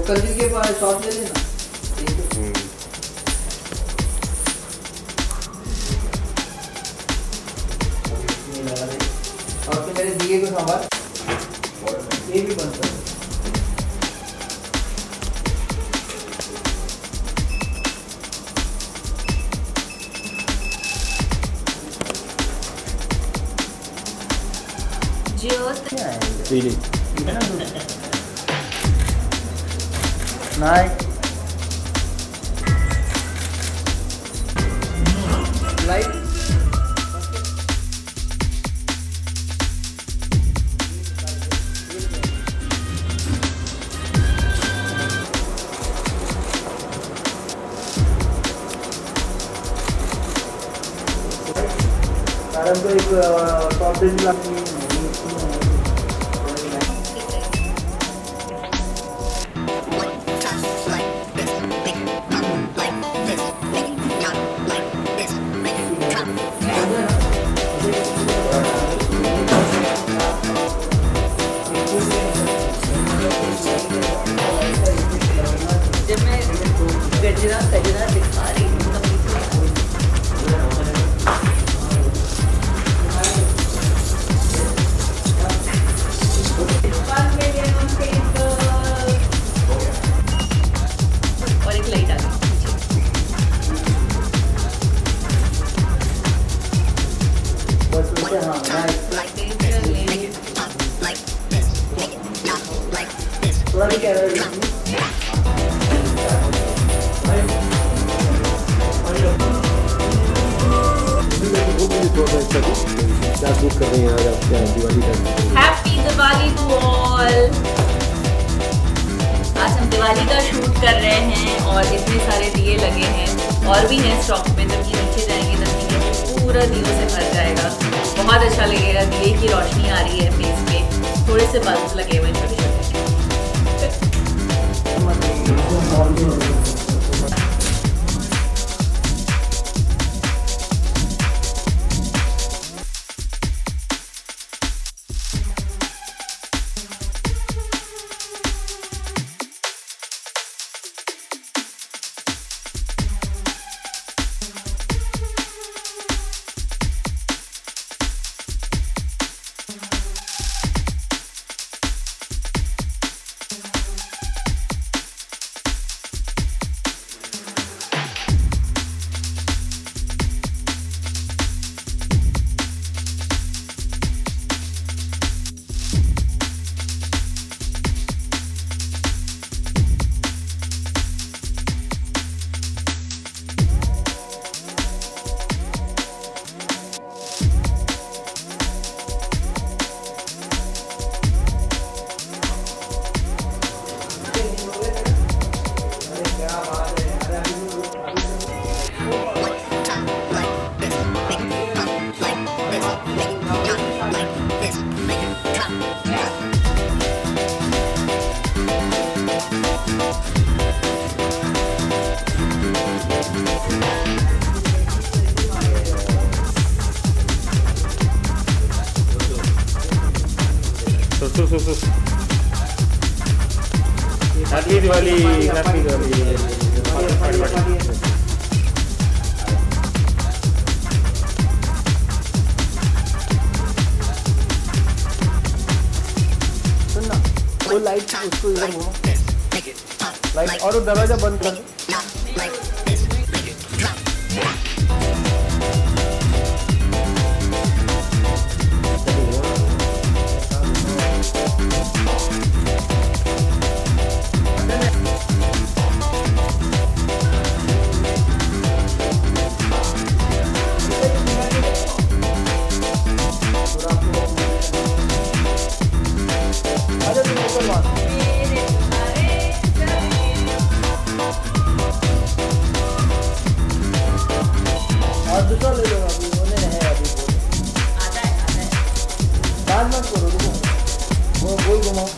कल के पास शॉट ले लेना। और तो मेरे दिए को संभाल, ये भी बनता है। Really? Night. Light. कारण तो एक टॉप डेट लागली जब मैं गजरा सजरा दिखा रही हूँ तब और एक लाइट आ गई बस उनसे हाँ थोड़ा भी कह रहे हैं क्या शूट कर रही हैं आज आप? क्या दिवाली का? Happy Diwali to all. आज हम दिवाली का शूट कर रहे हैं और इतने सारे दिए लगे हैं और भी हैं स्टॉक में। जब ये नीचे जाएंगे तब ये पूरा दियों से भर जाएगा। बहुत अच्छा लगेगा। दिए की रोशनी आ रही है फेस पे। थोड़े से बल्ब लगे हुए छोटे छोटे। Happy Diwali, happy Diwali. सुनना वो लाइट उसको इधर घुमा लाइट और वो दरवाजा बंद कर। और दूसरा ले लो अभी उन्हें है अभी आता है बाद मत करो रुको वो गोल घुमाओ।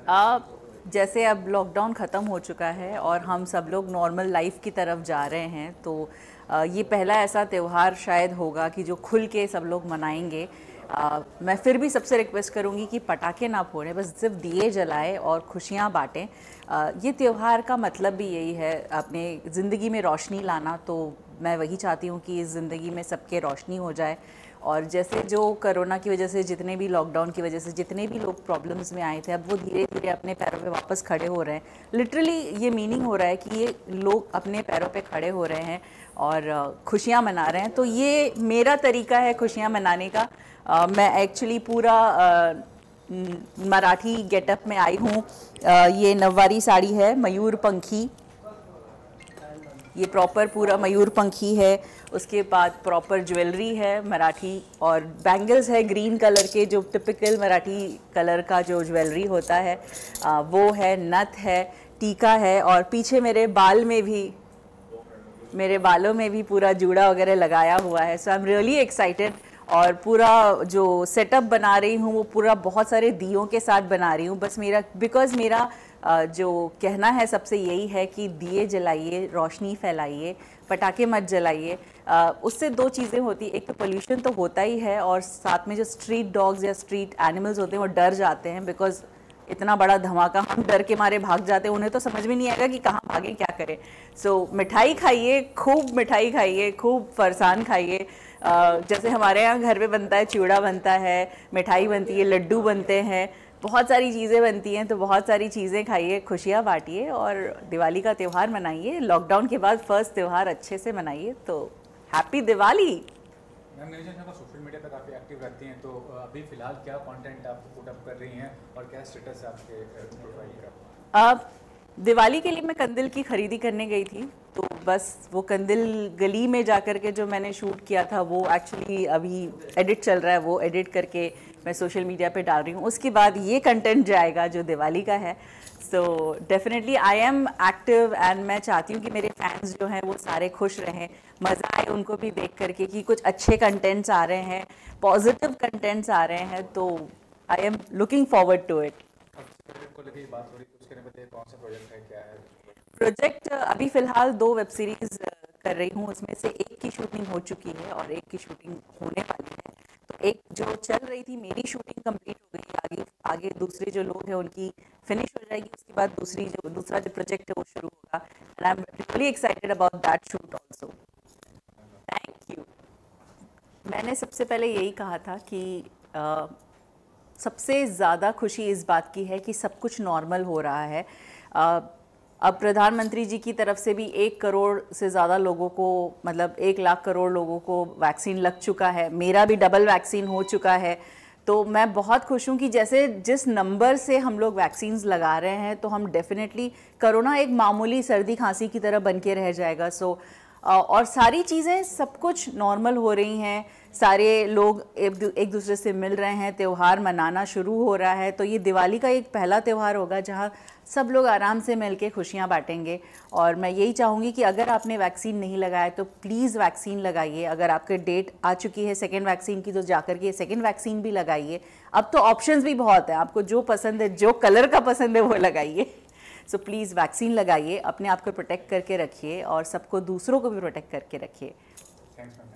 जैसे अब लॉकडाउन ख़त्म हो चुका है और हम सब लोग नॉर्मल लाइफ की तरफ जा रहे हैं, तो ये पहला ऐसा त्यौहार शायद होगा कि जो खुल के सब लोग मनाएंगे। मैं फिर भी सबसे रिक्वेस्ट करूंगी कि पटाखे ना फोड़ें, बस सिर्फ दिए जलाएं और खुशियां बांटें। ये त्यौहार का मतलब भी यही है, अपने ज़िंदगी में रोशनी लाना। तो मैं वही चाहती हूँ कि इस ज़िंदगी में सबके रोशनी हो जाए। और जैसे जो कोरोना की वजह से, जितने भी लॉकडाउन की वजह से जितने भी लोग प्रॉब्लम्स में आए थे, अब वो धीरे धीरे अपने पैरों पे वापस खड़े हो रहे हैं। लिटरली ये मीनिंग हो रहा है कि ये लोग अपने पैरों पे खड़े हो रहे हैं और खुशियाँ मना रहे हैं। तो ये मेरा तरीका है खुशियाँ मनाने का। मैं एक्चुअली पूरा मराठी गेटअप में आई हूँ। ये नववारी साड़ी है, मयूर पंखी, ये प्रॉपर पूरा मयूर पंखी है। उसके बाद प्रॉपर ज्वेलरी है मराठी, और बैंगल्स है ग्रीन कलर के, जो टिपिकल मराठी कलर का जो ज्वेलरी होता है वो है, नथ है, टीका है, और पीछे मेरे बालों में भी पूरा जूड़ा वगैरह लगाया हुआ है। So I am really excited. और पूरा जो सेटअप बना रही हूँ वो पूरा बहुत सारे दियों के साथ बना रही हूँ। बस मेरा जो कहना है सबसे यही है कि दिए जलाइए, रोशनी फैलाइए, पटाखे मत जलाइए। उससे दो चीज़ें होती, एक तो पोल्यूशन तो होता ही है, और साथ में जो स्ट्रीट डॉग्स या स्ट्रीट एनिमल्स होते हैं वो डर जाते हैं, बिकॉज इतना बड़ा धमाका, हम डर के मारे भाग जाते हैं, उन्हें तो समझ में नहीं आएगा कि कहाँ भागें, क्या करें। सो मिठाई खाइए, खूब मिठाई खाइए, खूब फरसान खाइए। जैसे हमारे यहाँ घर पे बनता है, चूड़ा बनता है, मिठाई बनती है, लड्डू बनते हैं, बहुत सारी चीज़ें बनती हैं। तो बहुत सारी चीज़ें खाइए, खुशियाँ बांटिए और दिवाली का त्यौहार मनाइए। लॉकडाउन के बाद फर्स्ट त्यौहार अच्छे से मनाइए। तो हैप्पी दिवाली। मैम, मेरे जैसे सोशल मीडिया पे काफ़ी एक्टिव रहती हैं, तो अभी फ़िलहाल क्या कंटेंट आप पुट अप कर रही हैं और क्या स्टेटस है आपके प्रोफाइल का? दिवाली के लिए मैं कंदिल की खरीदी करने गई थी, तो बस वो कंदिल गली में जाकर के जो मैंने शूट किया था वो एक्चुअली अभी एडिट चल रहा है, वो एडिट करके मैं सोशल मीडिया पे डाल रही हूँ। उसके बाद ये कंटेंट जाएगा जो दिवाली का है। So definitely I am active and मैं चाहती हूँ कि मेरे फैंस जो हैं वो सारे खुश रहें, मज़ा आए उनको भी देख करके कि कुछ अच्छे कंटेंट्स आ रहे हैं, पॉजिटिव कंटेंट्स आ रहे हैं। तो I am looking forward to it. को लेके बात हो रही है, उसके बताइए कौन सा प्रोजेक्ट है, क्या है प्रोजेक्ट? अभी फ़िलहाल 2 वेब सीरीज़ कर रही हूँ, उसमें से एक की शूटिंग हो चुकी है और एक की शूटिंग होने वाली है। तो एक जो चल रही थी, मेरी शूटिंग कंप्लीट हो गई, आगे दूसरे जो लोग हैं उनकी फिनिश हो जाएगी। उसके बाद दूसरा जो प्रोजेक्ट है वो शुरू होगा। And I am really excited about that shoot also. Thank you. मैंने सबसे पहले यही कहा था कि सबसे ज़्यादा खुशी इस बात की है कि सब कुछ नॉर्मल हो रहा है। अब प्रधानमंत्री जी की तरफ से भी 1 करोड़ से ज़्यादा लोगों को, मतलब 1 लाख करोड़ लोगों को वैक्सीन लग चुका है। मेरा भी डबल वैक्सीन हो चुका है। तो मैं बहुत खुश हूँ कि जैसे जिस नंबर से हम लोग वैक्सीन्स लगा रहे हैं, तो हम डेफिनेटली, कोरोना एक मामूली सर्दी खांसी की तरह बन के रह जाएगा। सो और सारी चीज़ें, सब कुछ नॉर्मल हो रही हैं, सारे लोग एक दूसरे से मिल रहे हैं, त्यौहार मनाना शुरू हो रहा है। तो ये दिवाली का एक पहला त्यौहार होगा जहाँ सब लोग आराम से मिल के खुशियाँ बांटेंगे। और मैं यही चाहूँगी कि अगर आपने वैक्सीन नहीं लगाया तो प्लीज़ वैक्सीन लगाइए। अगर आपके डेट आ चुकी है सेकेंड वैक्सीन की, तो जाकर के सेकेंड वैक्सीन भी लगाइए। अब तो ऑप्शंस भी बहुत हैं, आपको जो पसंद है, जो कलर का पसंद है वो लगाइए। सो प्लीज़ वैक्सीन लगाइए, अपने आप को प्रोटेक्ट करके रखिए और सबको, दूसरों को भी प्रोटेक्ट करके रखिए। Thanks ma'am.